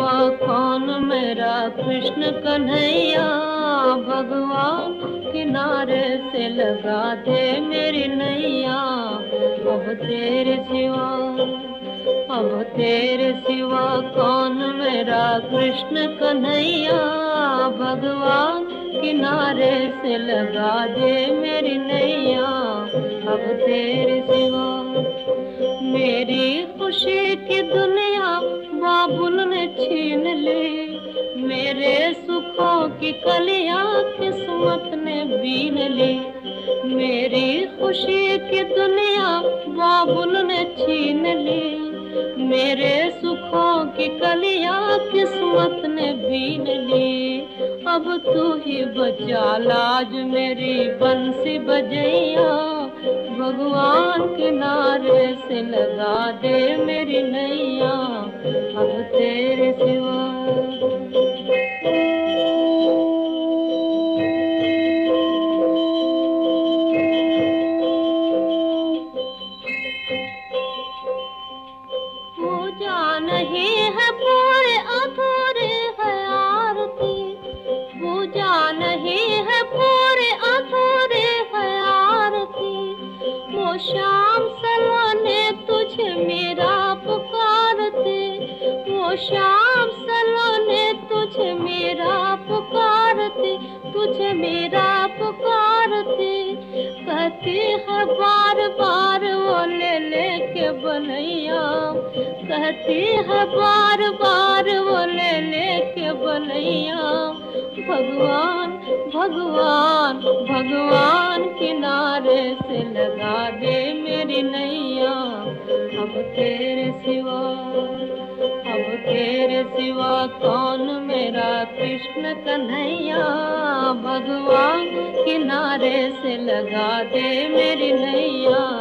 सिवा कौन मेरा कृष्ण कन्हैया। भगवान किनारे से लगा दे मेरी नैया। अब तेरे सिवा कौन मेरा कृष्ण कन्हैया। भगवान किनारे से लगा दे मेरी नैया। अब तेरे सिवा मेरी खुशी की दुनिया बाबुल ने छीन ली। मेरे सुखों की कलियां किस्मत ने बीन ली। मेरी खुशी की दुनिया बाबुल ने छीन ली। मेरे सुखों की कलियां किस्मत ने बीन ली। अब तू ही बचा लाज मेरी बंसी बजैया। भगवान किनारे से लगा दे मेरी नैया। अब तेरे सिवा पूजा नहीं है पूरे अधूरे है आरती। पूजा नहीं है पूरे अधूरे है आरती। वो शाम सलोने तुझे मेरा पुकारते। वो शाम सलोने तुझे मेरा पुकारते। तुझे मेरा पुकारते। कहती है बार बार वो ले लेके बनैया। कहती है बार बार वो ले लेके बनैया। भगवान भगवान भगवान किनारे से लगा दे मेरी नैया। अब तेरे सिवा कौन मेरा कृष्ण कन्हैया। भगवान किनारे से लगा दे मेरी नैया।